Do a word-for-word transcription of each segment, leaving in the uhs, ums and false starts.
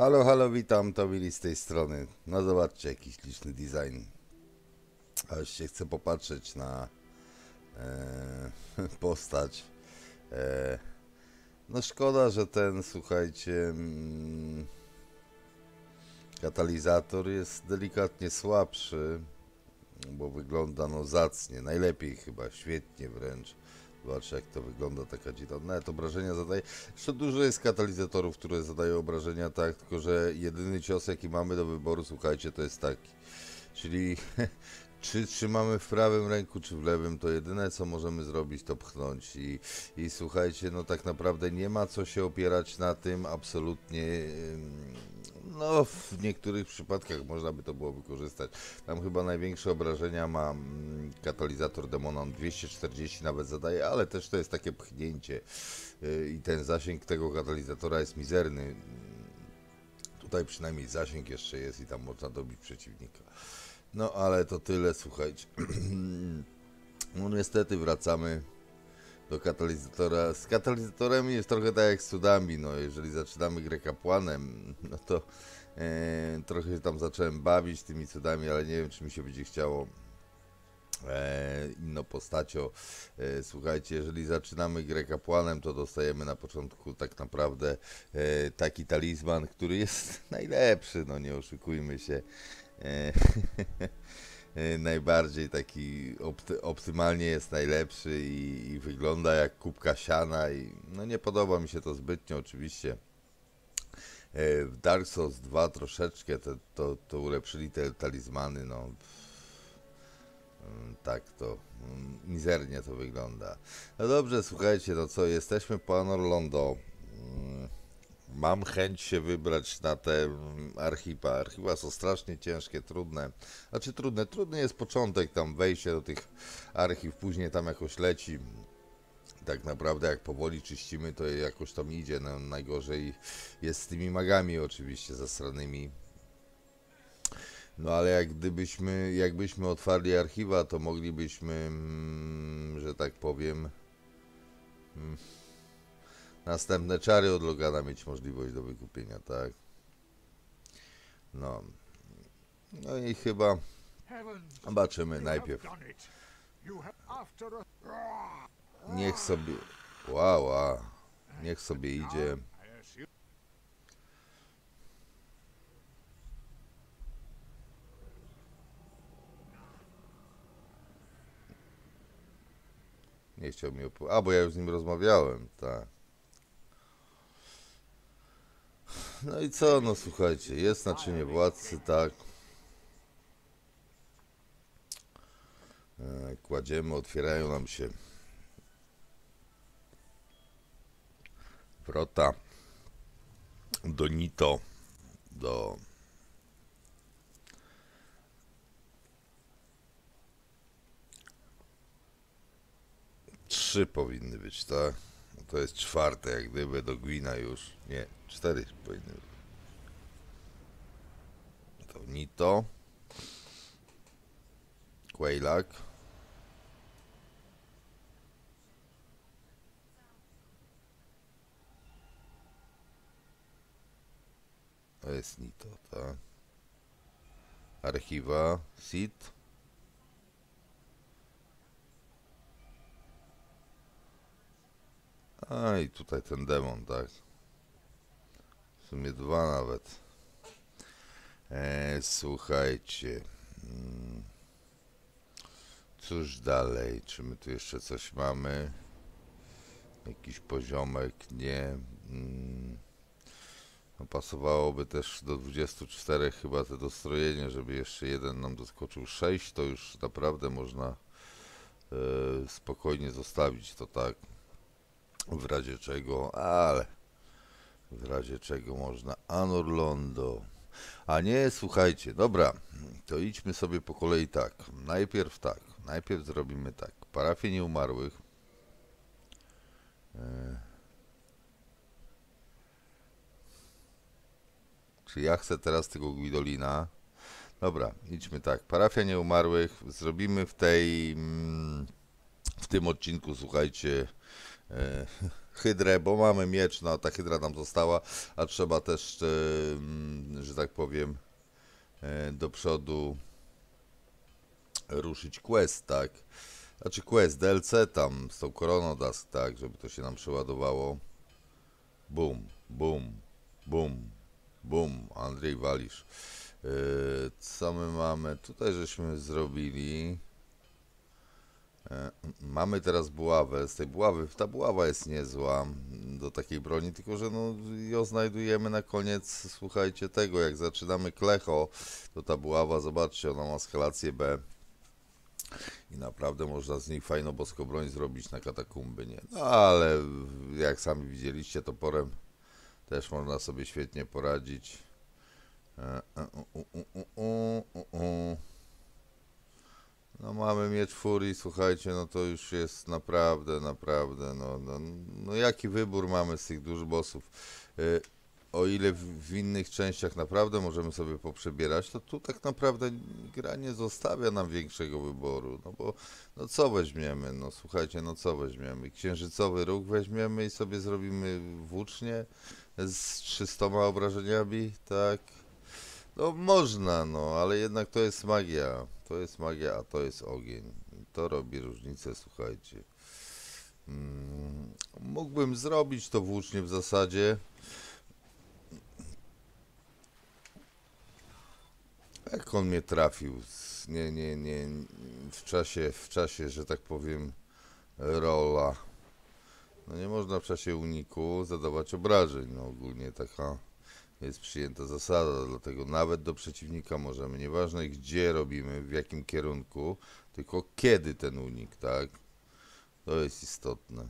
Halo, halo, witam, to Willy z tej strony. No zobaczcie, jakiś liczny design. Aż się chcę popatrzeć na e, postać. E, no szkoda, że ten, słuchajcie, mm, katalizator jest delikatnie słabszy, bo wygląda no zacnie, najlepiej chyba, świetnie wręcz. Zobaczcie, jak to wygląda, taka dzida. Nawet obrażenia zadaje. Jeszcze dużo jest katalizatorów, które zadają obrażenia, tak, tylko że jedyny cios, jaki mamy do wyboru, słuchajcie, to jest taki. Czyli czy trzymamy w prawym ręku, czy w lewym, to jedyne, co możemy zrobić, to pchnąć. I, i słuchajcie, no tak naprawdę nie ma co się opierać na tym, absolutnie. No, w niektórych przypadkach można by to było wykorzystać. Tam chyba największe obrażenia ma mm, katalizator Demonon, dwieście czterdzieści nawet zadaje, ale też to jest takie pchnięcie yy, i ten zasięg tego katalizatora jest mizerny. Tutaj przynajmniej zasięg jeszcze jest i tam można dobić przeciwnika. No ale to tyle, słuchajcie. No niestety wracamy do katalizatora. Z katalizatorem jest trochę tak jak z cudami, no jeżeli zaczynamy grę kapłanem, no to e, trochę się tam zacząłem bawić tymi cudami, ale nie wiem, czy mi się będzie chciało e, inną postacią. E, słuchajcie, jeżeli zaczynamy grę kapłanem, to dostajemy na początku tak naprawdę e, taki talizman, który jest najlepszy, no nie oszukujmy się. E, najbardziej taki opty, optymalnie jest najlepszy i, i wygląda jak kubka siana i no nie podoba mi się to zbytnio oczywiście. E, w Dark Souls dwa troszeczkę te, to, to ulepszyli te talizmany, no mm, tak to mm, mizernie to wygląda. No dobrze, słuchajcie, no co, jesteśmy po Anor Londo. Mm, Mam chęć się wybrać na te archiwa. Archiwa są strasznie ciężkie, trudne. Znaczy trudne, trudny jest początek, tam wejście do tych archiw, później tam jakoś leci. Tak naprawdę jak powoli czyścimy, to jakoś tam idzie. No, najgorzej jest z tymi magami oczywiście zasranymi. No ale jak gdybyśmy, jakbyśmy otwarli archiwa, to moglibyśmy, mm, że tak powiem... Mm, następne czary od Logana mieć możliwość do wykupienia, tak? No. No i chyba zobaczymy najpierw. Niech sobie... Wow, wow. Niech sobie idzie. Nie chciał mi opowiedzieć. A, bo ja już z nim rozmawiałem, tak. No i co, no słuchajcie, jest naczynie władcy, tak. E, kładziemy, otwierają nam się wrota do Nito, do trzy powinny być, tak? To jest czwarte, jak gdyby do Gwina już. Nie, cztery powinny być. To Nito, Quaylak, to jest Nito, tak? Archiwa, Sit. A i tutaj ten demon, tak? W sumie dwa nawet. E, słuchajcie. Hmm. Cóż dalej? Czy my tu jeszcze coś mamy? Jakiś poziomek? Nie. Hmm. No, pasowałoby też do dwudziestu czterech chyba te dostrojenie, żeby jeszcze jeden nam doskoczył. sześć to już naprawdę można e, spokojnie zostawić to tak. W razie czego, ale w razie czego można. Anor Londo. A nie, słuchajcie, dobra, to idźmy sobie po kolei tak. Najpierw tak, najpierw zrobimy tak. Parafię nieumarłych. E... Czy ja chcę teraz tego Gwidolina? Dobra, idźmy tak. Parafia nieumarłych zrobimy w tej... w tym odcinku, słuchajcie... E... hydrę, bo mamy miecz, no ta hydra nam została, a trzeba też, e, że tak powiem, e, do przodu ruszyć quest, tak? Znaczy quest, D L C tam z tą koroną Dusk, tak, żeby to się nam przeładowało. Bum, bum, bum, bum, Andrzej walisz. Yy, co my mamy? Tutaj żeśmy zrobili. Yy, mamy teraz buławę. Z tej buławy, ta buława jest niezła do takiej broni, tylko że no, ją znajdujemy na koniec, słuchajcie, tego, jak zaczynamy klecho, to ta buława, zobaczcie, ona ma skalację B. I naprawdę można z niej fajną boską broń zrobić na katakumby, nie? No ale jak sami widzieliście, toporem też można sobie świetnie poradzić. No mamy miecz furii, słuchajcie, no to już jest naprawdę, naprawdę, no, no, no jaki wybór mamy z tych dużych bossów. O ile w, w innych częściach naprawdę możemy sobie poprzebierać, to tu tak naprawdę gra nie zostawia nam większego wyboru, no bo no co weźmiemy, no słuchajcie, no co weźmiemy, księżycowy róg weźmiemy i sobie zrobimy włócznie z trzystoma obrażeniami, tak, no można, no, ale jednak to jest magia, to jest magia, a to jest ogień, to robi różnicę, słuchajcie. Hmm, mógłbym zrobić to włócznie w zasadzie. Jak on mnie trafił? Nie, nie, nie. W czasie, w czasie, że tak powiem, rola. No nie można w czasie uniku zadawać obrażeń. No ogólnie taka jest przyjęta zasada, dlatego nawet do przeciwnika możemy, nieważne gdzie robimy, w jakim kierunku, tylko kiedy ten unik, tak? To jest istotne.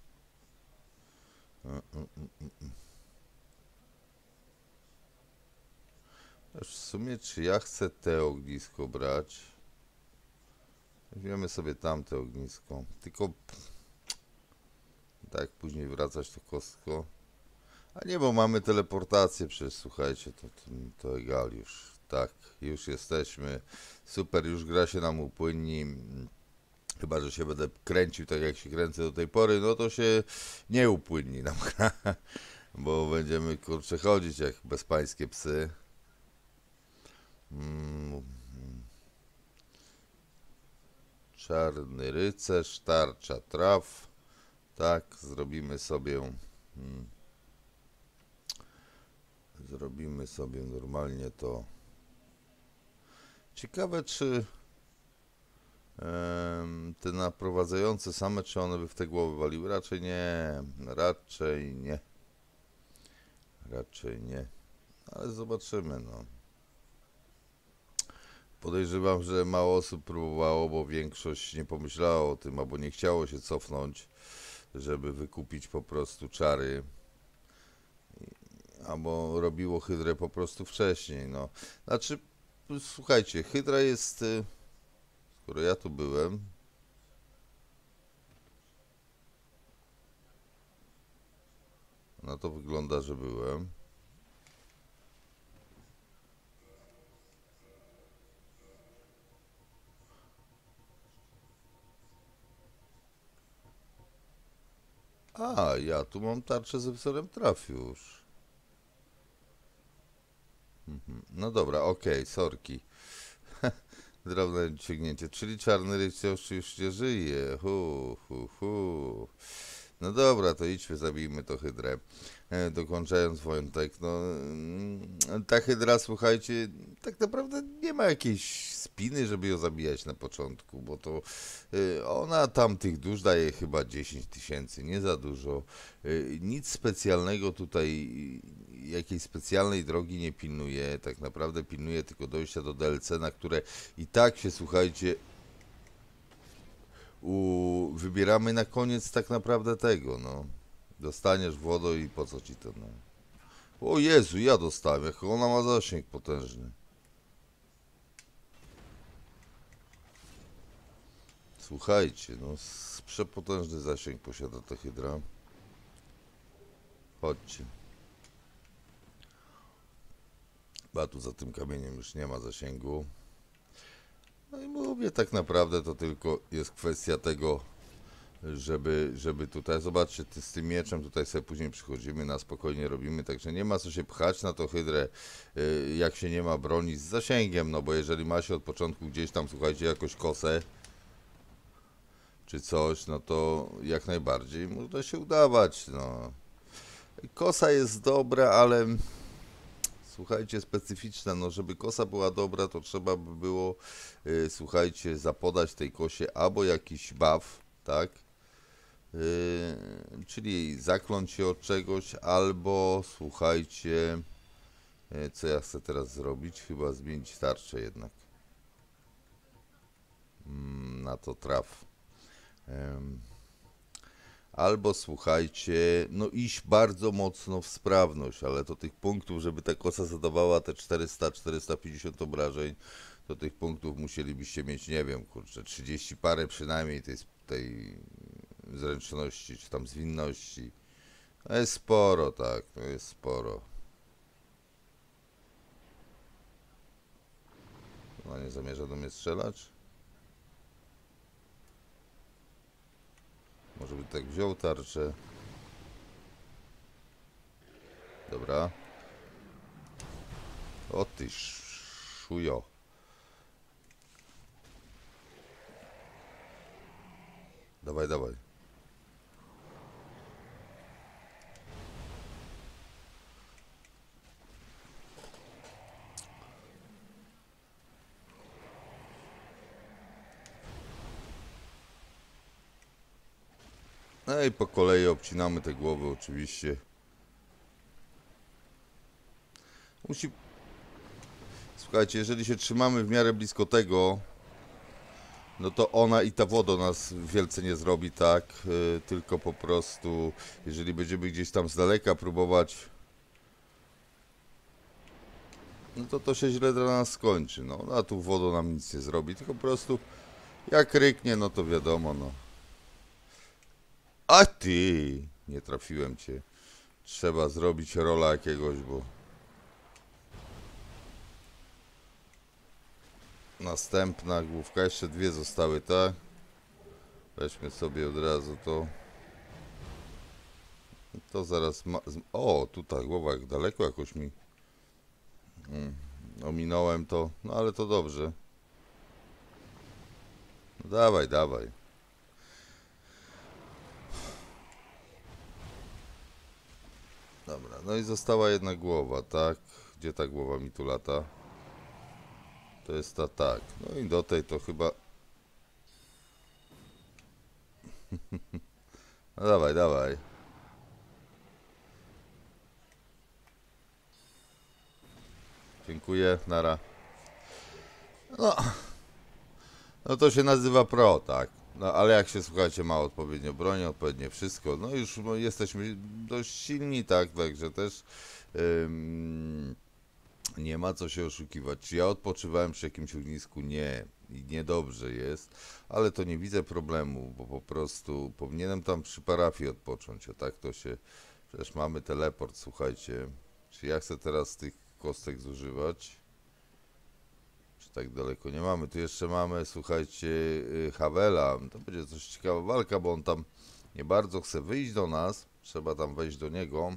W sumie, czy ja chcę te ognisko brać? Weźmiemy sobie tamte ognisko. Tylko tak, później wracać to kostko. A nie, bo mamy teleportację przecież, słuchajcie, to, to, to egal już. Tak, już jesteśmy. Super, już gra się nam upłynni. Chyba że się będę kręcił tak jak się kręcę do tej pory, no to się nie upłynni nam gra. Bo będziemy, kurczę, chodzić jak bezpańskie psy. Mm. Czarny rycerz, tarcza traw. Tak, zrobimy sobie. Hmm, zrobimy sobie normalnie to. Ciekawe, czy em, te naprowadzające same, czy one by w te głowy waliły? Raczej nie. Raczej nie. Raczej nie. Ale zobaczymy, no. Podejrzewam, że mało osób próbowało, bo większość nie pomyślała o tym, albo nie chciało się cofnąć, żeby wykupić po prostu czary, albo robiło hydrę po prostu wcześniej, no. Znaczy, słuchajcie, hydra jest, skoro ja tu byłem, no to wygląda, że byłem. A, ja tu mam tarczę ze wzorem traf już. Mhm. No dobra, okej, okay, sorki. Drobne ciągnięcie, czyli czarny rycerz już nie żyje. Hu, hu, hu. No dobra, to idźmy, zabijmy to hydrę. E, dokończając wątek, no mm, ta hydra, słuchajcie, tak naprawdę nie ma jakiejś spiny, żeby ją zabijać na początku, bo to y, ona tam tych dusz daje chyba dziesięć tysięcy, nie za dużo. Y, nic specjalnego tutaj, jakiejś specjalnej drogi nie pilnuje, tak naprawdę pilnuje tylko dojścia do D L C, na które i tak się, słuchajcie, u, wybieramy na koniec tak naprawdę tego, no. Dostaniesz wodę i po co ci to, no. O Jezu, ja dostałem, jak ona ma zasięg potężny. Słuchajcie, no, przepotężny zasięg posiada ta hydra. Chodźcie. Chyba tu za tym kamieniem już nie ma zasięgu. No i mówię, tak naprawdę to tylko jest kwestia tego, żeby, żeby tutaj, zobaczcie, ty, z tym mieczem tutaj sobie później przychodzimy, na spokojnie robimy, także nie ma co się pchać na to hydrę, y, jak się nie ma broni z zasięgiem, no bo jeżeli ma się od początku gdzieś tam, słuchajcie, jakąś kosę, czy coś, no to jak najbardziej można się udawać, no. Kosa jest dobra, ale słuchajcie, specyficzna, no żeby kosa była dobra, to trzeba by było, y, słuchajcie, zapodać tej kosie albo jakiś buff, tak? Yy, czyli zakląć się od czegoś, albo słuchajcie, yy, co ja chcę teraz zrobić? Chyba zmienić tarczę jednak. Mm, na to traf. Yy. Albo słuchajcie, no iść bardzo mocno w sprawność, ale to tych punktów, żeby ta kosa zadawała te czterysta czterysta pięćdziesiąt obrażeń, to tych punktów musielibyście mieć, nie wiem, kurczę, trzydzieści parę przynajmniej tej, tej zręczności, czy tam zwinności. No jest sporo, tak, no jest sporo. No nie zamierza do mnie strzelać? Może by tak wziął tarczę. Dobra. O ty szujo. Dawaj, dawaj. No i po kolei obcinamy te głowy oczywiście. Musi... Słuchajcie, jeżeli się trzymamy w miarę blisko tego, no to ona i ta woda nas wielce nie zrobi, tak? Yy, tylko po prostu, jeżeli będziemy gdzieś tam z daleka próbować, no to to się źle dla nas skończy, no. A tu wodą nam nic nie zrobi, tylko po prostu jak ryknie, no to wiadomo, no. A ty! Nie trafiłem cię. Trzeba zrobić rola jakiegoś, bo... Następna główka, jeszcze dwie zostały, tak? Weźmy sobie od razu to. To zaraz ma... O, tutaj głowa jak daleko jakoś mi... Hmm. Ominąłem to, no ale to dobrze. No dawaj, dawaj. Dobra, no i została jedna głowa, tak? Gdzie ta głowa mi tu lata? To jest ta, tak. No i do tej to chyba... No dawaj, dawaj. Dziękuję, nara. No, no to się nazywa pro, tak. No ale jak się, słuchajcie, ma odpowiednio broń, odpowiednie wszystko, no już no, jesteśmy dość silni, tak, także też ym, nie ma co się oszukiwać. Czy ja odpoczywałem przy jakimś ognisku? Nie. I niedobrze jest, ale to nie widzę problemu, bo po prostu powinienem tam przy parafii odpocząć, a tak to się... Przecież mamy teleport, słuchajcie. Czy ja chcę teraz tych kostek zużywać? Czy tak daleko nie mamy? Tu jeszcze mamy, słuchajcie, Havela. To będzie coś ciekawa walka, bo on tam nie bardzo chce wyjść do nas. Trzeba tam wejść do niego,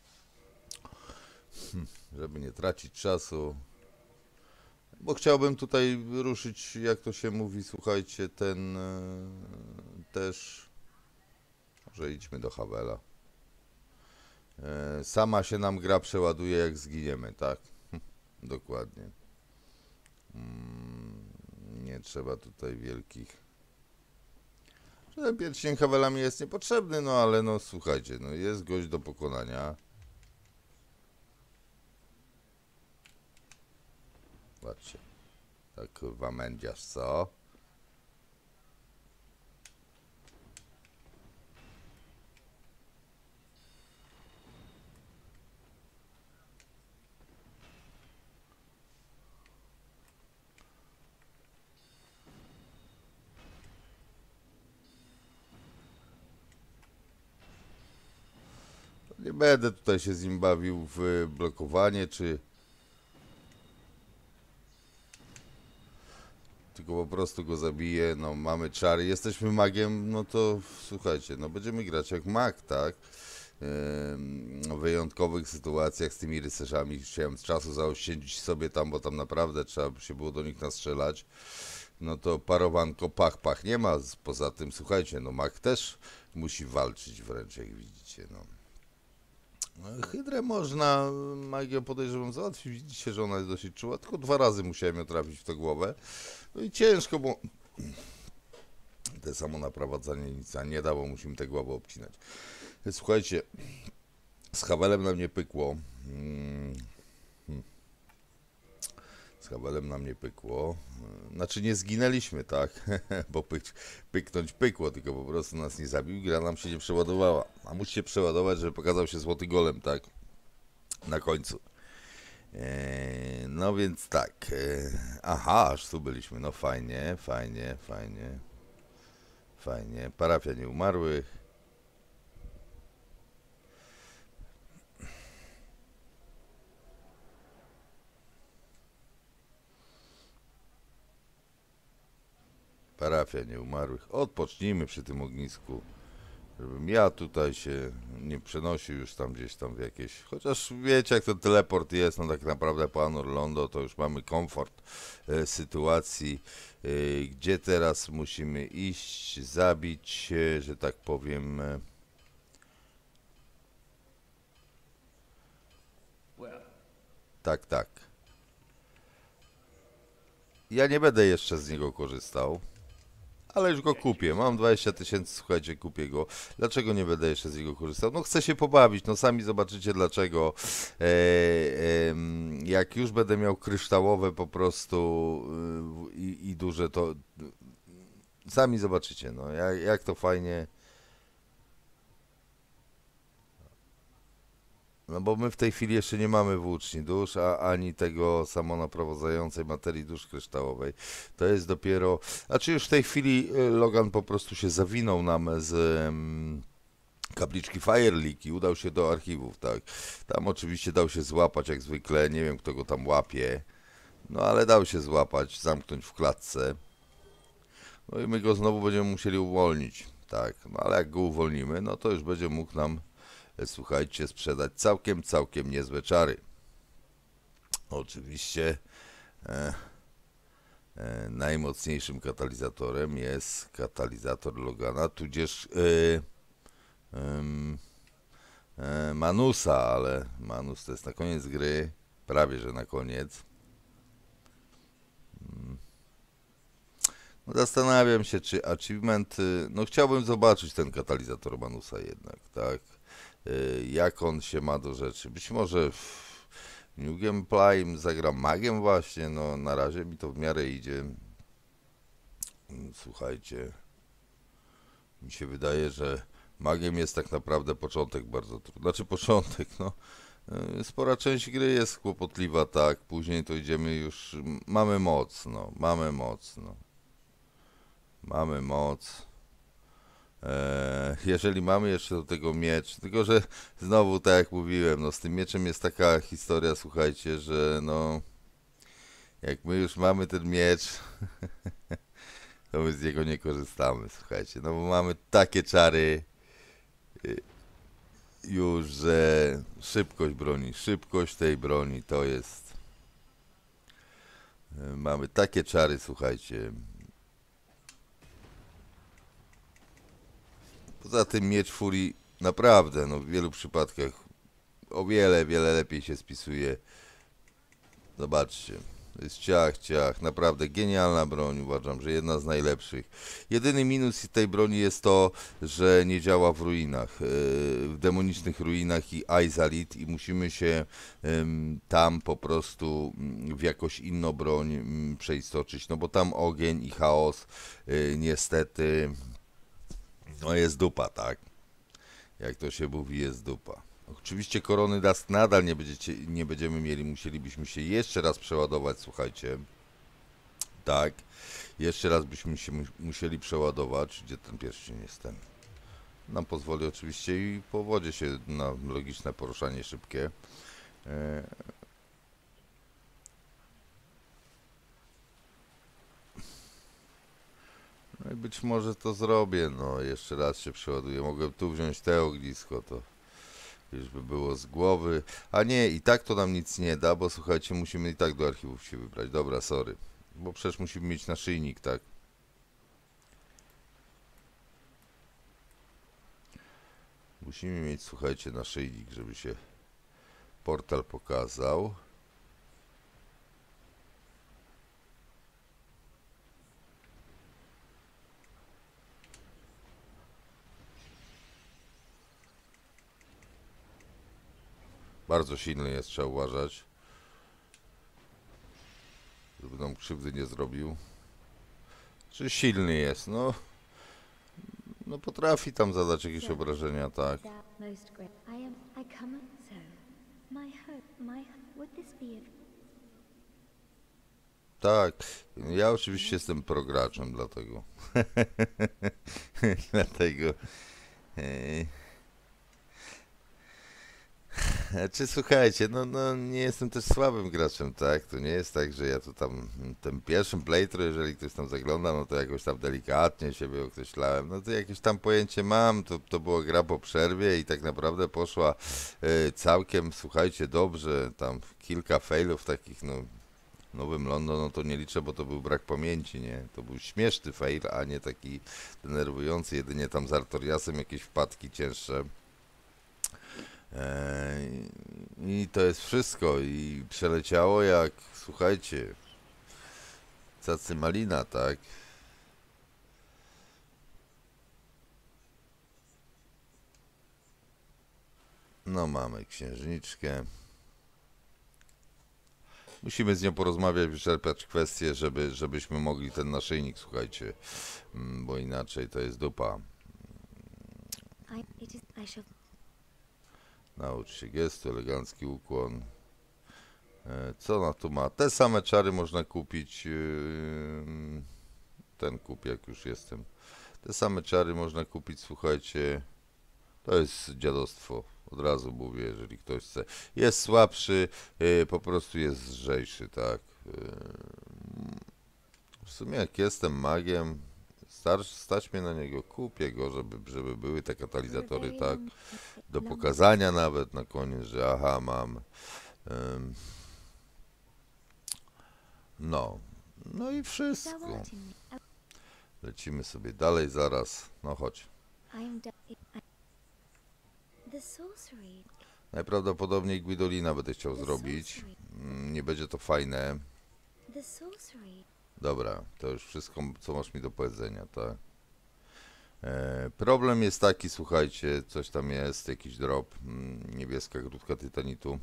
żeby nie tracić czasu. Bo chciałbym tutaj ruszyć, jak to się mówi, słuchajcie, ten też... Może idźmy do Havela. Sama się nam gra przeładuje, jak zginiemy, tak? Dokładnie. Nie trzeba tutaj wielkich... Ten pierścień Havela mi jest niepotrzebny, no ale no słuchajcie, no jest gość do pokonania. Patrzcie. Tak kurwa mędziarz, co? Nie będę tutaj się z nim bawił w blokowanie, czy... tylko po prostu go zabiję, no mamy czary, jesteśmy magiem, no to słuchajcie, no będziemy grać jak mag, tak? W wyjątkowych sytuacjach z tymi rycerzami chciałem z czasu zaoszczędzić sobie tam, bo tam naprawdę trzeba by się było do nich nastrzelać. No to parowanko pach, pach nie ma. Poza tym, słuchajcie, no mag też musi walczyć wręcz, jak widzicie, no. Hydrę można magią podejrzewam załatwić, widzicie, że ona jest dosyć czuła, tylko dwa razy musiałem ją trafić w tę głowę. No i ciężko, bo te samo naprowadzanie nic nie da, bo musimy tę głowę obcinać. Słuchajcie, z Hawelem na mnie pykło. Hmm. Z Hawelem na mnie pykło. Znaczy nie zginęliśmy, tak? Bo pyk, pyknąć pykło, tylko po prostu nas nie zabił. Gra nam się nie przeładowała. A musi się przeładować, żeby pokazał się złoty golem, tak? Na końcu. Eee, no więc tak. Eee, aha, aż tu byliśmy. No fajnie, fajnie, fajnie. Fajnie. Parafia nieumarłych. Parafia nieumarłych. Odpocznijmy przy tym ognisku. Żebym ja tutaj się nie przenosił już tam gdzieś tam w jakieś... Chociaż wiecie, jak to teleport jest, no tak naprawdę po Anor Londo to już mamy komfort e, sytuacji, e, gdzie teraz musimy iść, zabić, e, że tak powiem... E, tak, tak. Ja nie będę jeszcze z niego korzystał. Ale już go kupię, mam dwadzieścia tysięcy, słuchajcie, kupię go. Dlaczego nie będę jeszcze z niego korzystał? No chcę się pobawić, no sami zobaczycie dlaczego. E, e, jak już będę miał kryształowe po prostu e, i, i duże, to sami zobaczycie, no jak, jak to fajnie. No bo my w tej chwili jeszcze nie mamy włóczni dusz, a ani tego samonaprowadzającej materii dusz kryształowej. To jest dopiero... Znaczy już w tej chwili Logan po prostu się zawinął nam z um, kapliczki Fireleak i udał się do archiwów, tak. Tam oczywiście dał się złapać jak zwykle, nie wiem kto go tam łapie. No ale dał się złapać, zamknąć w klatce. No i my go znowu będziemy musieli uwolnić, tak. No ale jak go uwolnimy, no to już będzie mógł nam... Słuchajcie, sprzedać całkiem, całkiem niezłe czary. Oczywiście e, e, najmocniejszym katalizatorem jest katalizator Logana, tudzież e, e, Manusa, ale Manus to jest na koniec gry, prawie że na koniec. No, zastanawiam się, czy achievement, no chciałbym zobaczyć ten katalizator Manusa jednak, tak? Jak on się ma do rzeczy. Być może w New Gameplay zagram magiem właśnie, no na razie mi to w miarę idzie. Słuchajcie, mi się wydaje, że magiem jest tak naprawdę początek bardzo trudny. Znaczy początek, no. Spora część gry jest kłopotliwa, tak. Później to idziemy już, mamy moc, no. Mamy moc, no. Mamy moc. Eee, jeżeli mamy jeszcze do tego miecz, tylko że znowu tak jak mówiłem, no z tym mieczem jest taka historia, słuchajcie, że no jak my już mamy ten miecz, to my z niego nie korzystamy, słuchajcie, no bo mamy takie czary już, że szybkość broni, szybkość tej broni to jest, mamy takie czary, słuchajcie. Poza tym miecz furii naprawdę, no w wielu przypadkach o wiele, wiele lepiej się spisuje. Zobaczcie, to jest ciach, ciach, naprawdę genialna broń, uważam, że jedna z najlepszych. Jedyny minus tej broni jest to, że nie działa w ruinach, w demonicznych ruinach i Aizalit i musimy się tam po prostu w jakąś inną broń przeistoczyć, no bo tam ogień i chaos niestety... No jest dupa, tak? Jak to się mówi, jest dupa. Oczywiście korony Dust nadal nie, będziecie, nie będziemy mieli, musielibyśmy się jeszcze raz przeładować, słuchajcie. Tak, jeszcze raz byśmy się musieli przeładować. Gdzie ten pierścień jest ten? Nam pozwoli oczywiście i po wodzie się na logiczne poruszanie szybkie. być może to zrobię, no jeszcze raz się przeładuję. Mogę tu wziąć te ognisko, to już by było z głowy. A nie, i tak to nam nic nie da, bo słuchajcie, musimy i tak do archiwów się wybrać. Dobra, sorry. Bo przecież musimy mieć naszyjnik, tak? Musimy mieć, słuchajcie, naszyjnik, żeby się portal pokazał. Bardzo silny jest, trzeba uważać, żeby nam krzywdy nie zrobił. Czy silny jest? No, no potrafi tam zadać jakieś obrażenia, tak. Most great. I am. I come. So, my hope. My. Would this be a Tak, ja oczywiście jestem prograczem, dlatego. dlatego. Yy. Czy słuchajcie, no, no nie jestem też słabym graczem, tak? To nie jest tak, że ja tu tam tym pierwszym playthrough, jeżeli ktoś tam zagląda, no to jakoś tam delikatnie siebie określałem, no to jakieś tam pojęcie mam, to, to była gra po przerwie i tak naprawdę poszła y, całkiem, słuchajcie, dobrze, tam kilka failów takich, no Nowym London, no to nie liczę, bo to był brak pamięci, nie? To był śmieszny fail, a nie taki denerwujący, jedynie tam z Artoriasem jakieś wpadki cięższe. Eee, I to jest wszystko i przeleciało jak, słuchajcie, cacy malina, tak? No mamy księżniczkę. Musimy z nią porozmawiać, wyczerpać kwestię, żeby, żebyśmy mogli ten naszyjnik, słuchajcie, bo inaczej to jest dupa. I, it is, I shall. Naucz się gestu, elegancki ukłon. E, Co ona tu ma? Te same czary można kupić. Yy, ten kup, jak już jestem. Te same czary można kupić, słuchajcie. To jest dziadostwo. Od razu mówię, jeżeli ktoś chce. Jest słabszy, yy, po prostu jest lżejszy, tak. Yy, w sumie jak jestem magiem, starsz, stać mnie na niego, kupię go, żeby, żeby były te katalizatory, tak. Do pokazania nawet na koniec, że aha, mam. Ym, no. No i wszystko. Lecimy sobie dalej zaraz. No chodź. I am. Do, I, the sorcery. Najprawdopodobniej Guidolina będę chciał The zrobić. sorcery. Mm, Nie będzie to fajne. The sorcery. Dobra, to już wszystko, co masz mi do powiedzenia, tak? E, problem jest taki, słuchajcie, coś tam jest, jakiś drop, mm, niebieska grudka tytanitu.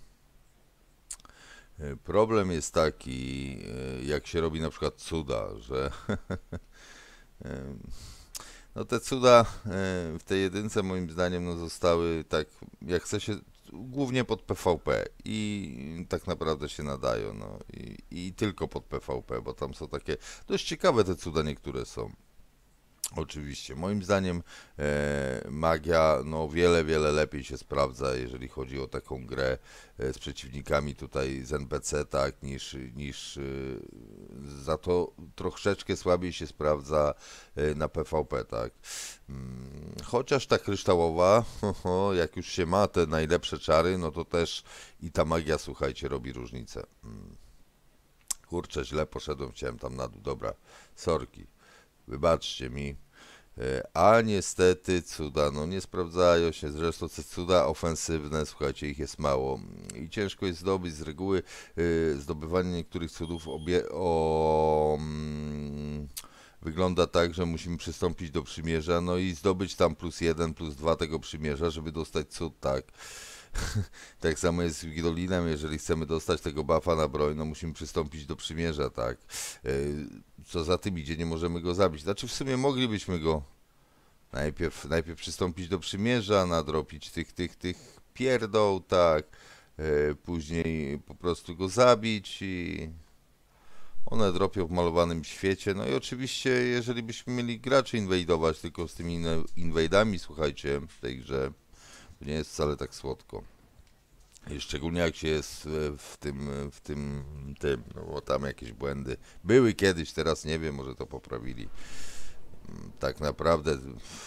E, problem jest taki, e, jak się robi na przykład cuda, że e, no te cuda e, w tej jedynce moim zdaniem no zostały tak, jak chce się, głównie pod P V P i tak naprawdę się nadają, no i, i tylko pod P V P, bo tam są takie dość ciekawe te cuda niektóre są. Oczywiście, moim zdaniem e, magia no o wiele, wiele lepiej się sprawdza, jeżeli chodzi o taką grę e, z przeciwnikami tutaj z N P C, tak, niż, niż e, za to troszeczkę słabiej się sprawdza e, na P V P, tak. Mm, chociaż ta kryształowa, ho, ho, jak już się ma te najlepsze czary, no to też i ta magia, słuchajcie, robi różnicę. Mm. Kurczę, źle poszedłem, chciałem tam na dół, dobra, sorki. Wybaczcie mi, a niestety cuda, no nie sprawdzają się, zresztą te cuda ofensywne, słuchajcie, ich jest mało i ciężko jest zdobyć z reguły y, zdobywanie niektórych cudów obie o, mm, wygląda tak, że musimy przystąpić do przymierza, no i zdobyć tam plus jeden, plus dwa tego przymierza, żeby dostać cud, tak. Tak samo jest z Guidolinem, jeżeli chcemy dostać tego buffa na broń, no musimy przystąpić do przymierza, tak. Co za tym idzie, nie możemy go zabić. Znaczy w sumie moglibyśmy go najpierw, najpierw przystąpić do przymierza, nadrobić tych, tych, tych pierdoł, tak. Później po prostu go zabić i one dropią w malowanym świecie. No i oczywiście, jeżeli byśmy mieli graczy inwajdować tylko z tymi inwajdami, słuchajcie, w tej grze, to nie jest wcale tak słodko. I szczególnie jak się jest w tym, w tym, tym, no bo tam jakieś błędy były kiedyś, teraz nie wiem, może to poprawili. tak naprawdę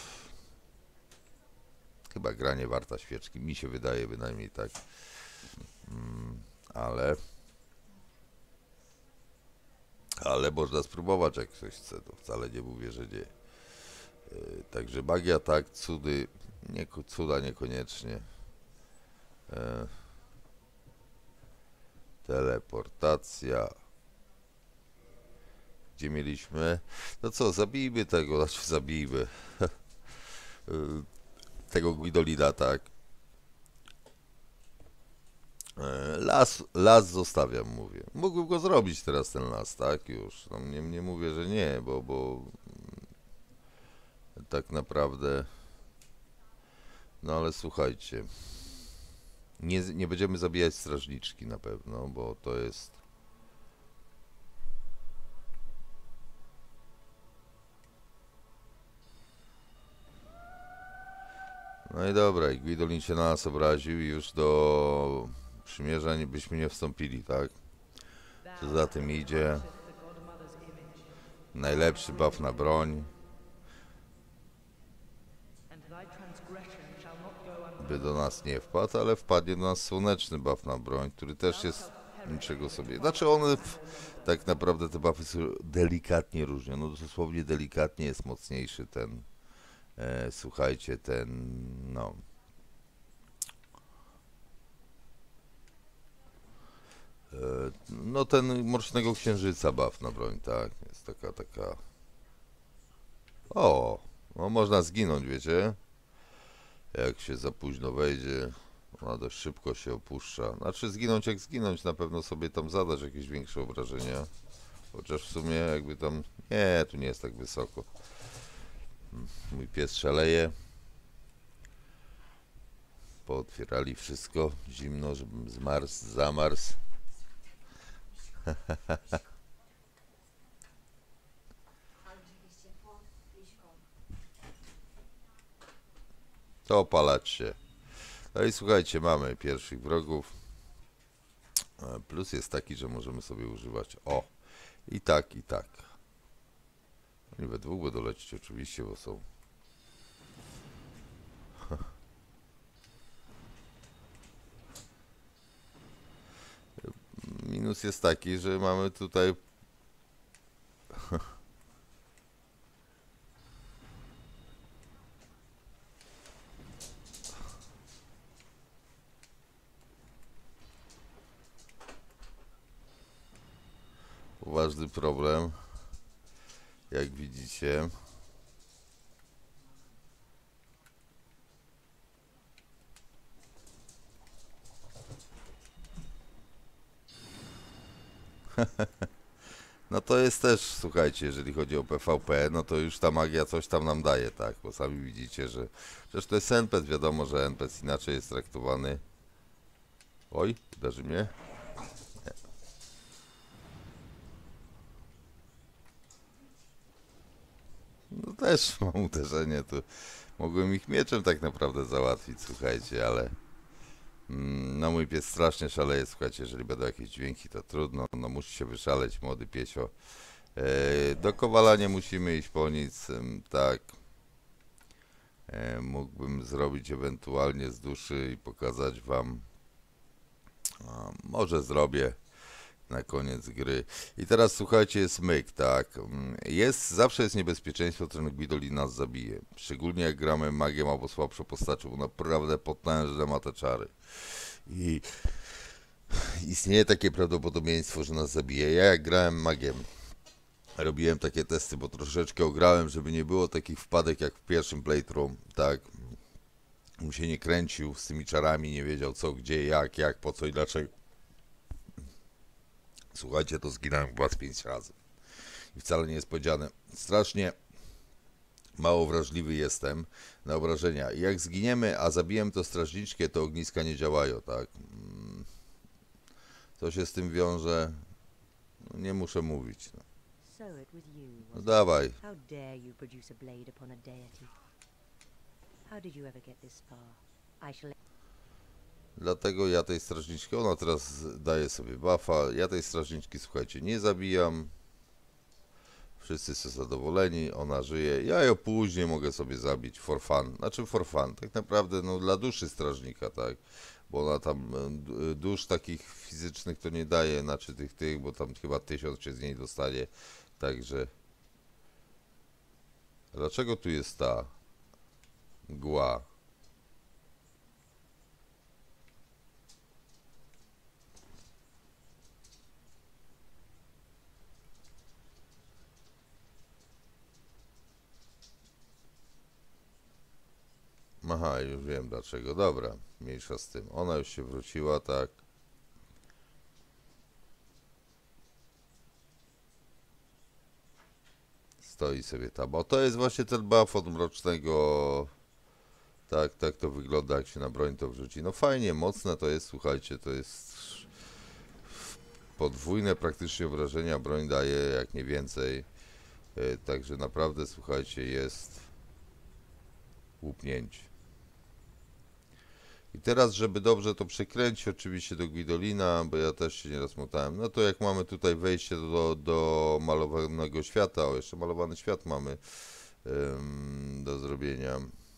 chyba gra nie warta świeczki, mi się wydaje bynajmniej tak. Mm, ale ale można spróbować, jak ktoś chce, to wcale nie mówię, że nie. Yy, także magia tak, cudy, nie, cuda niekoniecznie. Yy, teleportacja. Gdzie mieliśmy? No co, zabijmy tego, znaczy zabijmy. Yy, tego Guidolina, tak. Las, las zostawiam, mówię. Mógłbym go zrobić teraz, ten las, tak? Już. No, nie, nie mówię, że nie, bo, bo tak naprawdę. No ale słuchajcie. Nie, nie będziemy zabijać strażniczki na pewno, bo to jest. No i dobra, i Guidolin się na nas obraził i już do przymierza nie byśmy nie wstąpili, tak? Co za tym idzie? Najlepszy buff na broń. By do nas nie wpadł, ale wpadnie do nas słoneczny buff na broń, który też jest niczego sobie. Znaczy one w, tak naprawdę te buffy są delikatnie różnią. No dosłownie delikatnie jest mocniejszy ten. E, słuchajcie, ten no. E, no ten Mrocznego Księżyca buff na broń, tak? Jest taka, taka. O, no można zginąć, wiecie? Jak się za późno wejdzie, ona dość szybko się opuszcza. Znaczy zginąć jak zginąć, na pewno sobie tam zadać jakieś większe obrażenia. Chociaż w sumie jakby tam. Nie, tu nie jest tak wysoko. Mój pies szaleje. Pootwierali wszystko. Zimno, żebym zmarzł, zamarzł. To opalać się. No i słuchajcie, mamy pierwszych wrogów. Plus jest taki, że możemy sobie używać. O! I tak, i tak. Oni we dwóch będą lecieć oczywiście, bo są. Minus jest taki, że mamy tutaj. Poważny problem. Jak widzicie. No to jest też, słuchajcie, jeżeli chodzi o P V P, no to już ta magia coś tam nam daje, tak? Bo sami widzicie, że przecież to jest N P C, wiadomo, że N P C inaczej jest traktowany. Oj, uderzy mnie. Nie. No też mam uderzenie, tu mogłem ich mieczem tak naprawdę załatwić, słuchajcie, ale no mój pies strasznie szaleje, słuchajcie, jeżeli będą jakieś dźwięki, to trudno, no musi się wyszaleć, młody piesio. E, do Kowala nie musimy iść po nic, tak. E, mógłbym zrobić ewentualnie z duszy i pokazać wam. A, może zrobię na koniec gry. I teraz słuchajcie, jest myk, tak. Jest, zawsze jest niebezpieczeństwo, że ten Guidolin nas zabije. Szczególnie jak gramy magiem albo słabszą postacią, bo naprawdę potężne ma te czary. I istnieje takie prawdopodobieństwo, że nas zabije. Ja jak grałem magiem, robiłem takie testy, bo troszeczkę ograłem, żeby nie było takich wpadek jak w pierwszym playthrough, tak. Mu się nie kręcił z tymi czarami, nie wiedział co, gdzie, jak, jak, po co i dlaczego. Słuchajcie, to zginąłem chyba z pięć razy. I wcale nie jest powiedziane. Strasznie mało wrażliwy jestem na obrażenia. I jak zginiemy, a zabijemy to strażniczkę, to ogniska nie działają, tak? Co się z tym wiąże? No, nie muszę mówić. No, no dawaj. Dlatego ja tej strażniczki, ona teraz daje sobie buffa, ja tej strażniczki, słuchajcie, nie zabijam. Wszyscy są zadowoleni, ona żyje. Ja ją później mogę sobie zabić for fun. Znaczy for fun, tak naprawdę no dla duszy strażnika, tak? Bo ona tam e, d- dusz takich fizycznych to nie daje, znaczy tych tych, bo tam chyba tysiąc się z niej dostanie. Także dlaczego tu jest ta mgła? Aha, już wiem dlaczego. Dobra, mniejsza z tym. Ona już się wróciła, tak. Stoi sobie tam. Bo to jest właśnie ten buff od mrocznego. Tak, tak to wygląda, jak się na broń to wrzuci. No fajnie, mocne to jest, słuchajcie, to jest podwójne praktycznie obrażenia broń daje, jak nie więcej. E, Także naprawdę, słuchajcie, jest łupnięcie. I teraz, żeby dobrze to przekręcić, oczywiście do Gwidolina, bo ja też się nieraz motałem, no to jak mamy tutaj wejście do, do malowanego świata, o jeszcze malowany świat mamy ym, do zrobienia.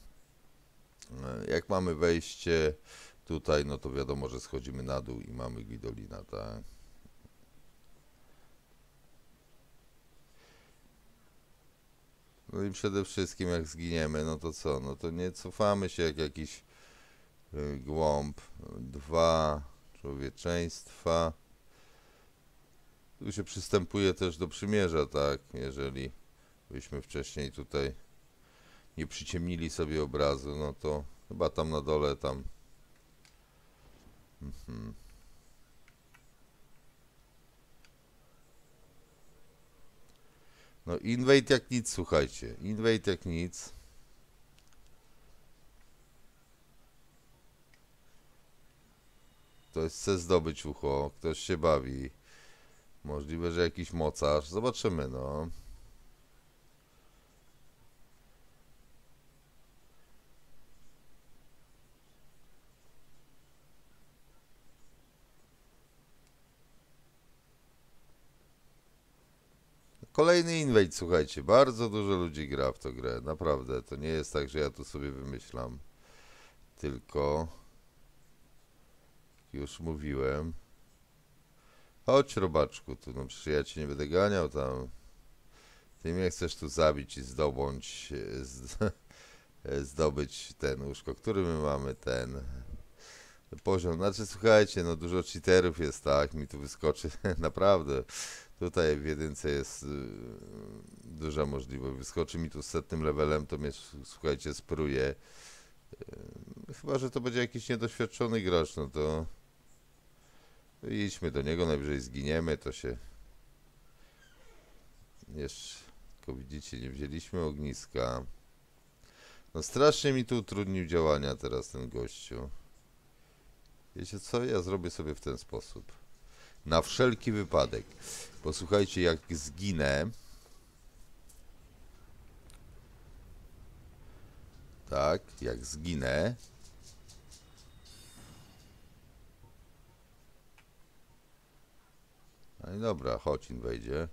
E, Jak mamy wejście tutaj, no to wiadomo, że schodzimy na dół i mamy Gwidolina, tak? No i przede wszystkim jak zginiemy, no to co? No to nie cofamy się jak jakiś y, głąb. Dwa człowieczeństwa. Tu się przystępuje też do przymierza, tak? Jeżeli byśmy wcześniej tutaj nie przyciemnili sobie obrazu, no to chyba tam na dole tam. Mhm. No invade jak nic, słuchajcie. Invade jak nic. Ktoś chce zdobyć ucho, ktoś się bawi. Możliwe, że jakiś mocarz. Zobaczymy, no. Kolejny invade, słuchajcie. Bardzo dużo ludzi gra w tą grę. Naprawdę. To nie jest tak, że ja to sobie wymyślam. Tylko... Już mówiłem. Chodź, robaczku, tu, no przecież ja cię nie będę ganiał tam. Ty mnie chcesz tu zabić i zdobądź, e, z, zdobyć ten łóżko, który my mamy, ten poziom. Znaczy, słuchajcie, no dużo cheaterów jest, tak, mi tu wyskoczy, naprawdę. Tutaj w jedynce jest y, duża możliwość. Wyskoczy mi tu z setnym levelem, to mnie, słuchajcie, spruje. Y, chyba, że to będzie jakiś niedoświadczony gracz, no to idźmy do niego, najwyżej zginiemy, to się... Jeszcze, tylko widzicie, nie wzięliśmy ogniska. No strasznie mi tu utrudnił działania teraz ten gościu. Wiecie co? Ja zrobię sobie w ten sposób. Na wszelki wypadek. Posłuchajcie, jak zginę... Tak, jak zginę... No i dobra, chodź, wejdzie.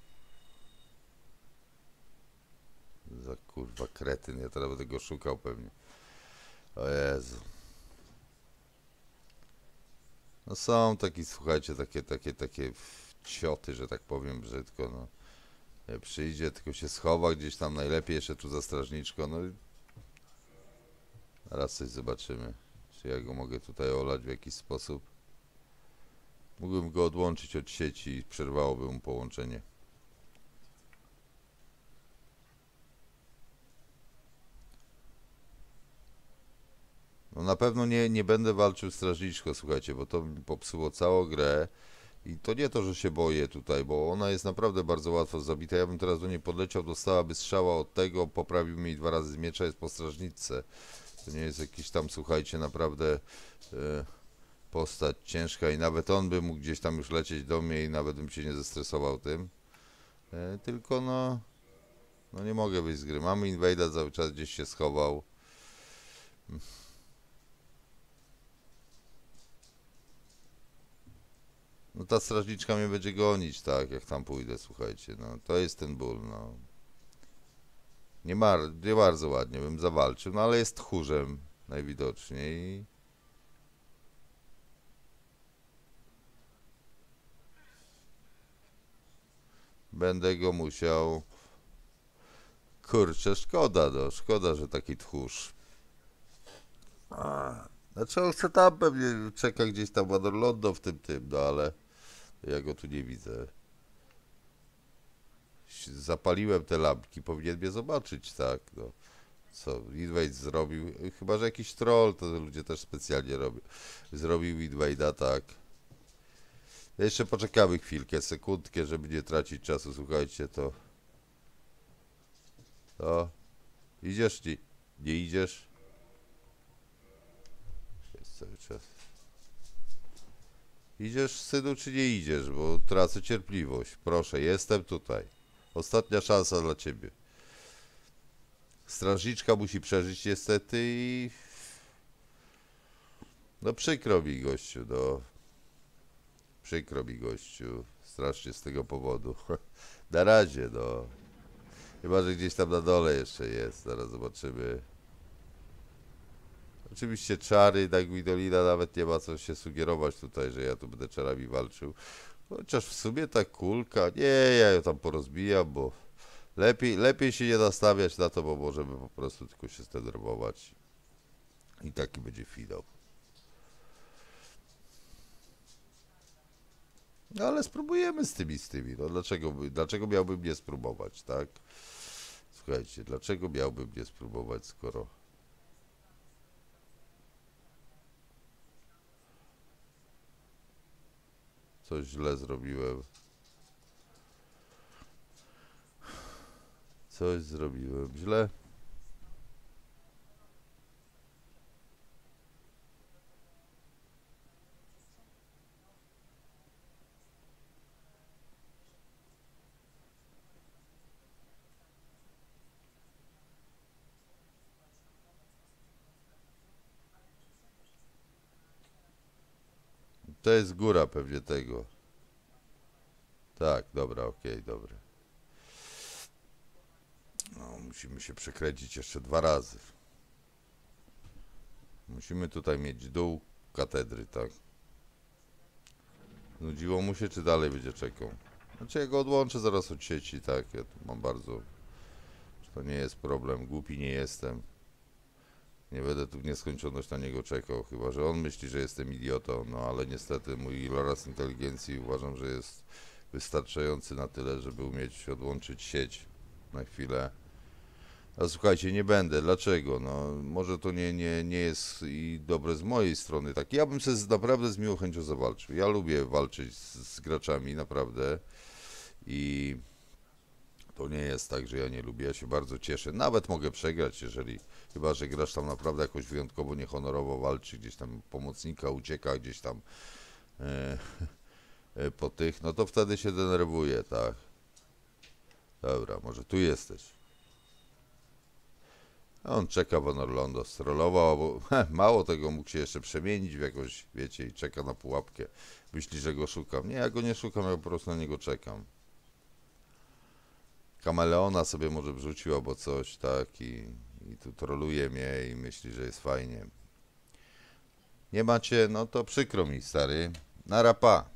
Za kurwa kretyn, ja teraz będę go szukał pewnie. O Jezu. No są takie, słuchajcie, takie, takie, takie cioty, że tak powiem brzydko, no. Przyjdzie, tylko się schowa gdzieś tam, najlepiej jeszcze tu za strażniczką, no i... Zaraz coś zobaczymy, czy ja go mogę tutaj olać w jakiś sposób. Mógłbym go odłączyć od sieci i przerwałoby mu połączenie. No na pewno nie, nie będę walczył strażniczko, słuchajcie, bo to mi popsuło całą grę. I to nie to, że się boję tutaj, bo ona jest naprawdę bardzo łatwo zabita. Ja bym teraz do niej podleciał, dostałaby strzała od tego, poprawił mi dwa razy z miecza, jest po strażniczce. To nie jest jakiś tam, słuchajcie, naprawdę e, postać ciężka i nawet on by mógł gdzieś tam już lecieć do mnie i nawet bym się nie zestresował tym. E, tylko no, no nie mogę wyjść z gry. Mamy Invade'a, cały czas gdzieś się schował. No ta strażniczka mnie będzie gonić, tak, jak tam pójdę, słuchajcie, no to jest ten ból, no. Nie, mar nie bardzo ładnie bym zawalczył, no ale jest tchórzem najwidoczniej. Będę go musiał... Kurczę, szkoda, no, szkoda, że taki tchórz. A, znaczy on chce tam pewnie, czeka gdzieś tam Waterlondo w tym tym, no ale ja go tu nie widzę. Zapaliłem te lampki, powinien mnie zobaczyć, tak, no. Co Invader zrobił, chyba że jakiś troll, to ludzie też specjalnie robią. Zrobił Invade'a, tak. Jeszcze poczekamy chwilkę, sekundkę, żeby nie tracić czasu, słuchajcie, to... To... Idziesz, nie, nie idziesz? Jest cały czas. Idziesz, synu, czy nie idziesz, bo tracę cierpliwość. Proszę, jestem tutaj. Ostatnia szansa dla ciebie. Strażniczka musi przeżyć niestety i... No przykro mi, gościu, no. Przykro mi, gościu. Strasznie z tego powodu. Na razie, no. Chyba że gdzieś tam na dole jeszcze jest. Zaraz zobaczymy. Oczywiście czary, na Gwidolina nawet nie ma co się sugerować tutaj, że ja tu będę czarami walczył. Chociaż w sumie ta kulka... Nie, ja ją tam porozbijam, bo... Lepiej, lepiej się nie nastawiać na to, bo możemy po prostu tylko się zdenerwować. I taki będzie finał. No ale spróbujemy z tymi, z tymi. No dlaczego, dlaczego miałbym nie spróbować, tak? Słuchajcie, dlaczego miałbym nie spróbować, skoro... Coś źle zrobiłem. Coś zrobiłem źle. To jest góra pewnie tego. Tak, dobra, okej, okay, dobra. No, musimy się przekręcić jeszcze dwa razy. Musimy tutaj mieć dół katedry, tak? Nudziło mu się, czy dalej będzie czekał? Znaczy ja go odłączę zaraz od sieci, tak? Ja tu mam bardzo... To nie jest problem, głupi nie jestem. Nie będę tu w nieskończoność na niego czekał, chyba że on myśli, że jestem idiotą, no ale niestety mój iloraz inteligencji uważam, że jest wystarczający na tyle, żeby umieć odłączyć sieć na chwilę. A słuchajcie, nie będę. Dlaczego? No, może to nie, nie, nie jest i dobre z mojej strony. Tak, ja bym się z, naprawdę z miłą chęcią zawalczył. Ja lubię walczyć z, z graczami, naprawdę. I to nie jest tak, że ja nie lubię. Ja się bardzo cieszę. Nawet mogę przegrać, jeżeli... Chyba że gracz tam naprawdę jakoś wyjątkowo niehonorowo walczy, gdzieś tam pomocnika ucieka, gdzieś tam e, e, po tych, no to wtedy się denerwuje, tak. Dobra, może tu jesteś. A on czeka w Orlando, strollował, bo he, mało tego, mógł się jeszcze przemienić w jakąś, wiecie, i czeka na pułapkę. Myśli, że go szukam. Nie, ja go nie szukam, ja po prostu na niego czekam. Kameleona sobie może wrzucił albo coś, tak, i, i tu troluje mnie i myśli, że jest fajnie. Nie macie? No to przykro mi, stary. Na rapa.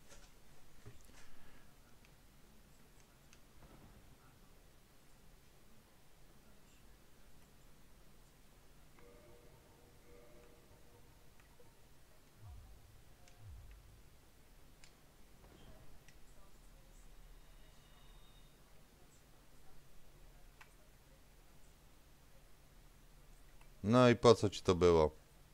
No i po co ci to było?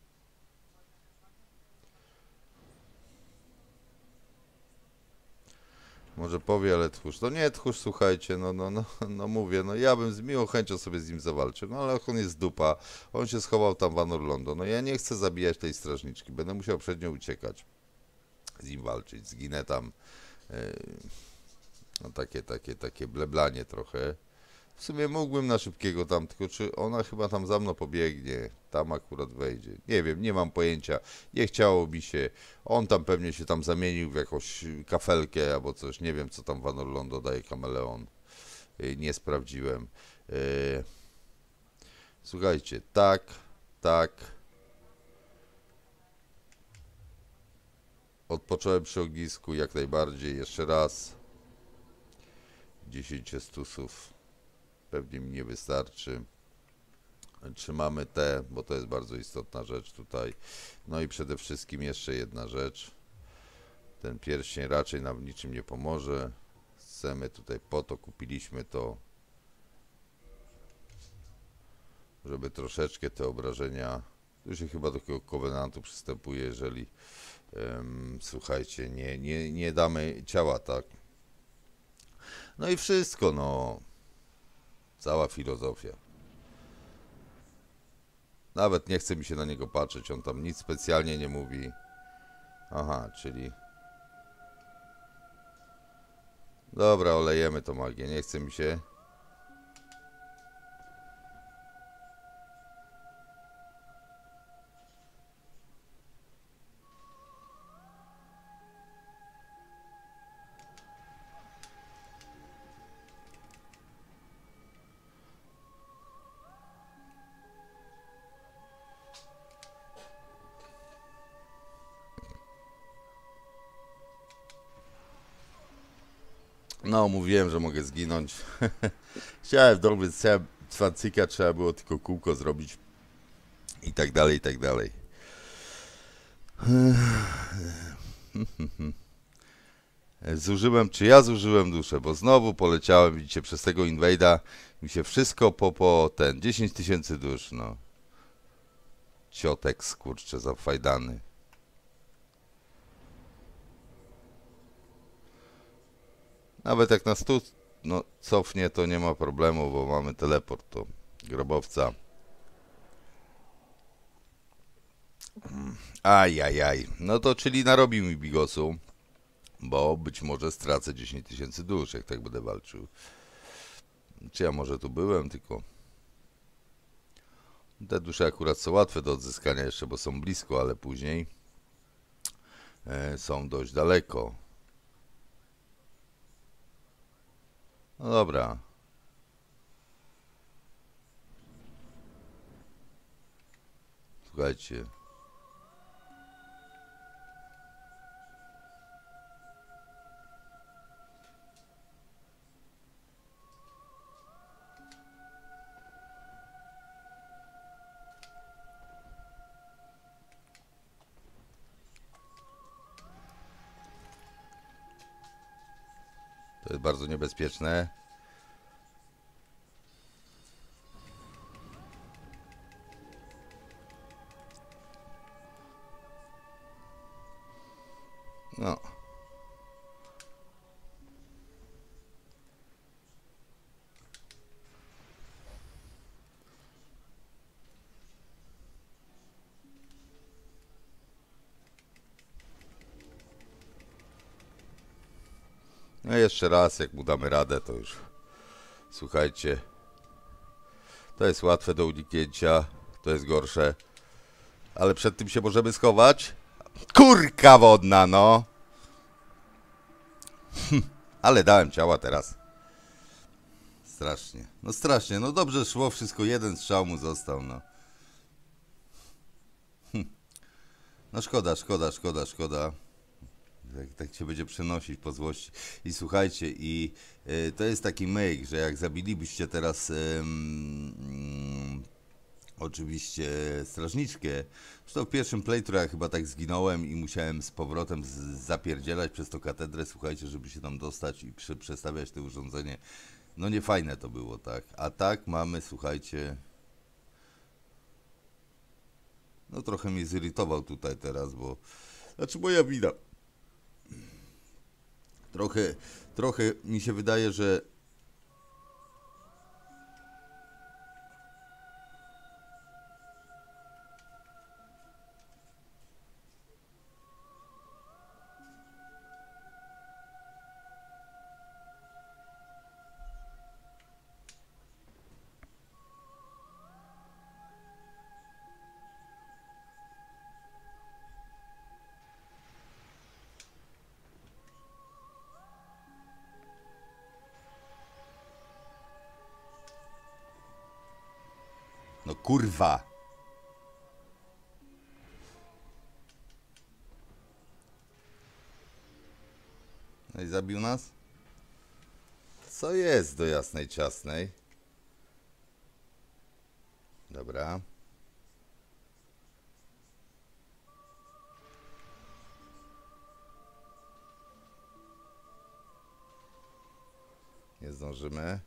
Może powie, ale tchórz. No nie, tchórz, słuchajcie, no, no, no, no mówię, no ja bym z miłą chęcią sobie z nim zawalczył, no ale on jest dupa, on się schował tam w Orlando, no ja nie chcę zabijać tej strażniczki, będę musiał przed nią uciekać, z nim walczyć, zginę tam, yy, no takie, takie, takie bleblanie trochę W sumie mógłbym na szybkiego tam, tylko czy ona chyba tam za mną pobiegnie, tam akurat wejdzie. Nie wiem, nie mam pojęcia, nie chciało mi się. On tam pewnie się tam zamienił w jakąś kafelkę albo coś, nie wiem co tam Van Orlando daje kameleon. Yy, Nie sprawdziłem. Yy, Słuchajcie, tak, tak. Odpocząłem przy ognisku jak najbardziej, jeszcze raz. dziesięć stusów pewnie mi nie wystarczy. Trzymamy te, bo to jest bardzo istotna rzecz tutaj. No i przede wszystkim jeszcze jedna rzecz. Ten pierścień raczej nam w niczym nie pomoże. Chcemy tutaj po to, kupiliśmy to, żeby troszeczkę te obrażenia, tu się chyba do takiego kowenantu przystępuje, jeżeli um, słuchajcie, nie, nie, nie damy ciała, tak. No i wszystko, no. Cała filozofia. Nawet nie chce mi się na niego patrzeć, on tam nic specjalnie nie mówi. Aha, czyli... Dobra, olejemy to magię, nie chce mi się. No, mówiłem, że mogę zginąć. Chciałem dobrze, chciałem cwancyka, trzeba było tylko kółko zrobić. I tak dalej, i tak dalej. Zużyłem, czy ja zużyłem duszę, bo znowu poleciałem, widzicie, przez tego inwejda mi się wszystko po, po ten, dziesięć tysięcy dusz, no. Ciotek, skurcze, zafajdany. Nawet jak nas tu no, cofnie, to nie ma problemu, bo mamy teleport do grobowca. Ajajaj, no to czyli narobi mi bigosu, bo być może stracę dziesięć tysięcy dusz, jak tak będę walczył. Czy ja może tu byłem, tylko... Te dusze akurat są łatwe do odzyskania jeszcze, bo są blisko, ale później e, są dość daleko. No dobra. Słuchajcie. To jest bardzo niebezpieczne. No. No jeszcze raz, jak mu damy radę, to już... Słuchajcie. To jest łatwe do uniknięcia. To jest gorsze. Ale przed tym się możemy schować. Kurka wodna, no! Ale dałem ciała teraz. Strasznie. No strasznie. No dobrze szło wszystko. Jeden strzał mu został, no. No szkoda, szkoda, szkoda, szkoda. Tak, tak się będzie przenosić po złości. I słuchajcie, i y, to jest taki myk, że jak zabilibyście teraz y, y, oczywiście strażniczkę, zresztą w pierwszym playthrough ja chyba tak zginąłem i musiałem z powrotem z, zapierdzielać przez tą katedrę, słuchajcie, żeby się tam dostać i prze, przestawiać to urządzenie. No nie fajne to było, tak. A tak mamy, słuchajcie... No trochę mnie zirytował tutaj teraz, bo... Znaczy moja wina. Trochę, trochę mi się wydaje, że... No kurwa! No i zabił nas? Co jest do jasnej ciasnej? Dobra. Nie zdążymy.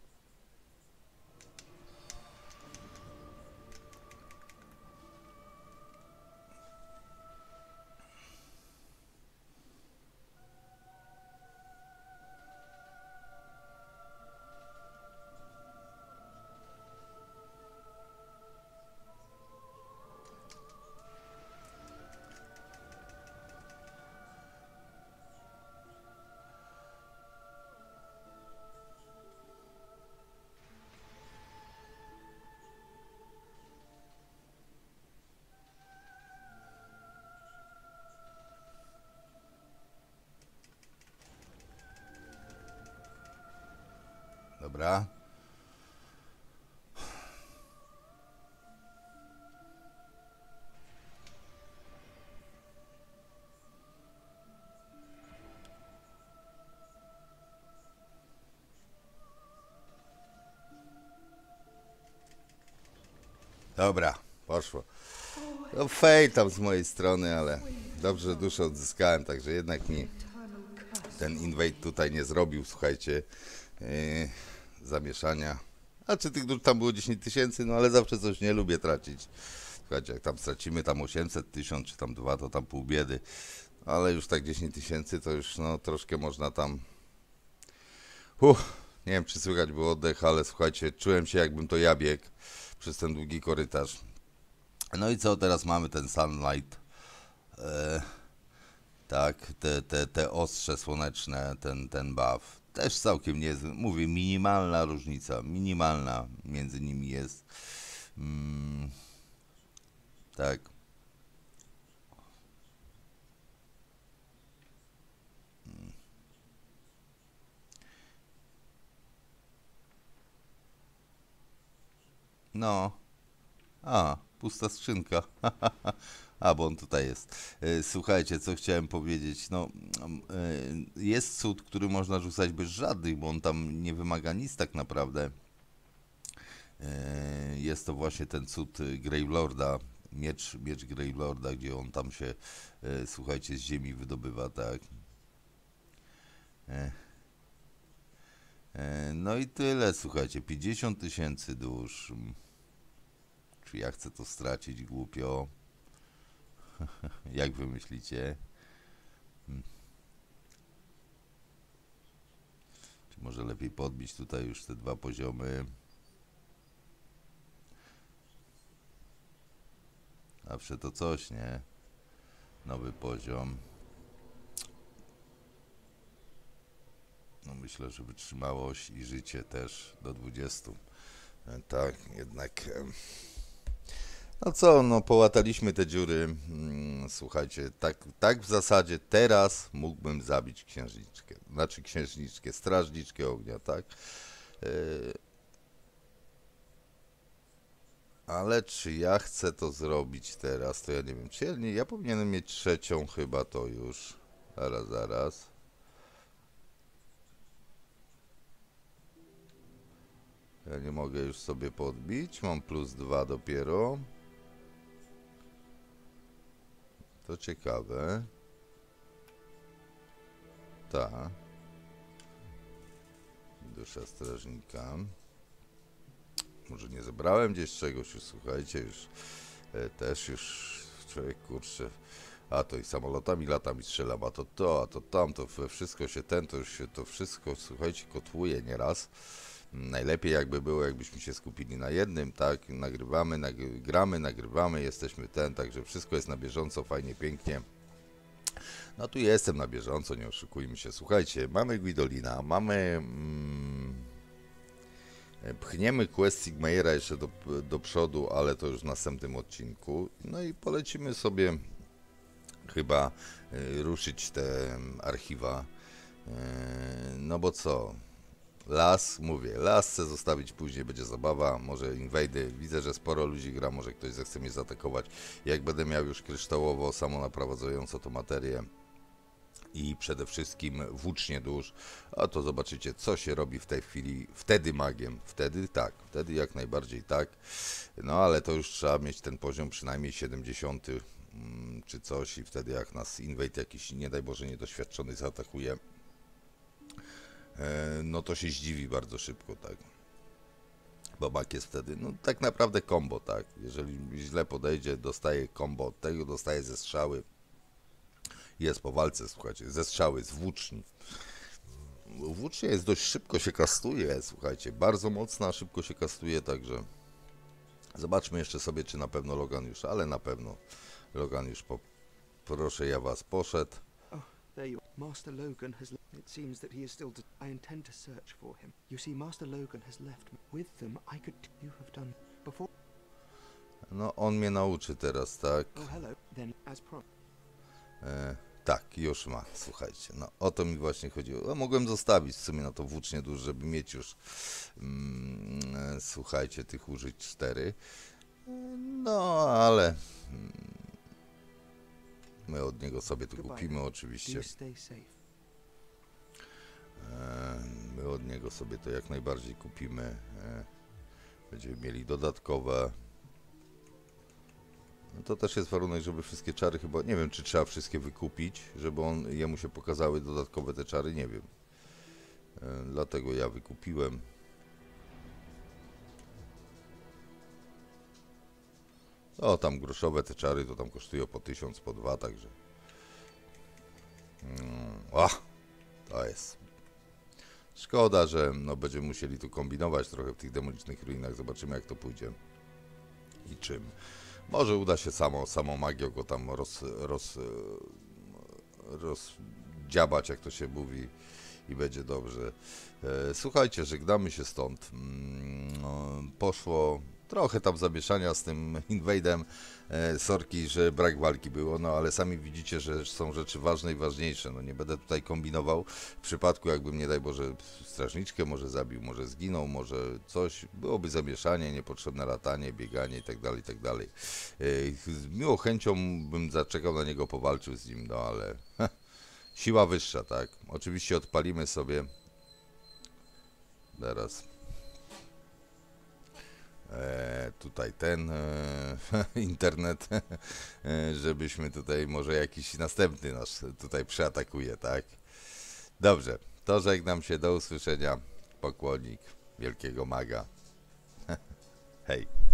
Dobra. Dobra, poszło. No fej tam z mojej strony, ale dobrze, że duszę odzyskałem, także jednak mi ten invade tutaj nie zrobił, słuchajcie, yy, zamieszania. A czy tych dusz tam było dziesięć tysięcy? No ale zawsze coś nie lubię tracić. Słuchajcie, jak tam stracimy tam osiemset, tysiąc czy tam dwa, to tam pół biedy. Ale już tak dziesięć tysięcy to już no troszkę można tam... Uff, nie wiem czy słychać było oddech, ale słuchajcie, czułem się jakbym to ja biegł przez ten długi korytarz. No i co, teraz mamy ten sunlight. E, tak, te, te, te ostrze słoneczne, ten, ten buff. Też całkiem niezły. Mówię, minimalna różnica. Minimalna między nimi jest. Mm, tak. No. A, pusta skrzynka. A, bo on tutaj jest. E, Słuchajcie, co chciałem powiedzieć. No, e, jest cud, który można rzucać bez żadnych, bo on tam nie wymaga nic tak naprawdę. E, Jest to właśnie ten cud Gravelorda, miecz, miecz Gravelorda, gdzie on tam się, e, słuchajcie, z ziemi wydobywa, tak. E, e, No i tyle, słuchajcie, pięćdziesiąt tysięcy dusz. Czy ja chcę to stracić głupio? Jak wy myślicie? Hmm. Czy może lepiej podbić tutaj już te dwa poziomy? Zawsze to coś, nie? Nowy poziom. No myślę, że wytrzymałość i życie też do dwudziestu. E, Tak, jednak... em, No co, no połataliśmy te dziury. Mm, Słuchajcie, tak, tak w zasadzie teraz mógłbym zabić księżniczkę. Znaczy księżniczkę, strażniczkę ognia, tak? E, Ale czy ja chcę to zrobić teraz, to ja nie wiem. Czy ja, nie, ja powinienem mieć trzecią chyba to już. Zaraz, zaraz. Ja nie mogę już sobie podbić. Mam plus dwa dopiero. To ciekawe. Ta. Dusza strażnika. Może nie zebrałem gdzieś czegoś już, słuchajcie, już e, też już człowiek kurczę. A to i samolotami latam i strzelam, a to to, a to tam, to we wszystko się ten, to już się to wszystko, słuchajcie, kotłuje nieraz. Najlepiej jakby było, jakbyśmy się skupili na jednym, tak, nagrywamy, nagry gramy, nagrywamy, jesteśmy ten, także wszystko jest na bieżąco, fajnie, pięknie. No tu jestem na bieżąco, nie oszukujmy się. Słuchajcie, mamy Guidolina, mamy... Mm, pchniemy quest Sigmayera jeszcze do, do przodu, ale to już w następnym odcinku. No i polecimy sobie chyba y, ruszyć te archiwa. Y, no bo co? las, mówię, las chcę zostawić, później będzie zabawa, może inwajdy, widzę, że sporo ludzi gra, może ktoś zechce mnie zaatakować. Jak będę miał już kryształowo, samonaprowadzającą tą materię i przede wszystkim włócznie dusz, a to zobaczycie, co się robi w tej chwili, wtedy magiem, wtedy tak, wtedy jak najbardziej tak, no ale to już trzeba mieć ten poziom przynajmniej siedemdziesiąty mm, czy coś i wtedy jak nas inwade jakiś, nie daj Boże, niedoświadczony zaatakuje, no to się zdziwi bardzo szybko, tak. Bo mag jest wtedy, no tak naprawdę combo, tak. Jeżeli źle podejdzie, dostaje combo od tego, dostaje ze strzały. Jest po walce, słuchajcie, ze strzały, z włóczni. Włócznia jest dość szybko się kastuje, słuchajcie, bardzo mocna, szybko się kastuje, także zobaczmy jeszcze sobie, czy na pewno Logan już, ale na pewno Logan już, po, proszę ja was, poszedł. There you are. Master Logan has left. It seems that he is still. I intend to search for him. You see, Master Logan has left me. With them, I could. You have done before. No, on mnie nauczy teraz, tak? Oh, hello. Then, as promised. E, tak, już ma, słuchajcie. No, o to mi właśnie chodziło. No, mogłem zostawić w sumie na to włócznie dusz, żeby mieć już, mm, e, słuchajcie, tych użyć cztery. E, no, ale. Mm, my od niego sobie to kupimy oczywiście. E, my od niego sobie to jak najbardziej kupimy. E, będziemy mieli dodatkowe. No to też jest warunek, żeby wszystkie czary chyba, nie wiem, czy trzeba wszystkie wykupić, żeby on, jemu się pokazały dodatkowe te czary, nie wiem. E, dlatego ja wykupiłem. O, tam groszowe te czary, to tam kosztują po tysiąc, po dwa, także. Mm, o, to jest. Szkoda, że no, będziemy musieli tu kombinować trochę w tych demonicznych ruinach. Zobaczymy, jak to pójdzie. I czym. Może uda się samo, samą magią go tam roz, roz, rozdziabać, jak to się mówi, i będzie dobrze. E, słuchajcie, żegnamy się stąd. Mm, no, poszło trochę tam zamieszania z tym inwadem. E, sorki, że brak walki było, no ale sami widzicie, że są rzeczy ważne i ważniejsze. No nie będę tutaj kombinował. W przypadku, jakbym, nie daj Boże, strażniczkę może zabił, może zginął, może coś, byłoby zamieszanie, niepotrzebne latanie, bieganie itd., itd. E, z miłą chęcią bym zaczekał na niego, powalczył z nim, no ale heh, siła wyższa, tak? Oczywiście odpalimy sobie teraz E, tutaj ten e, internet, e, żebyśmy tutaj, może jakiś następny nas tutaj przeatakuje, tak? Dobrze, to żegnam się, do usłyszenia, pokłonik wielkiego maga. Hej.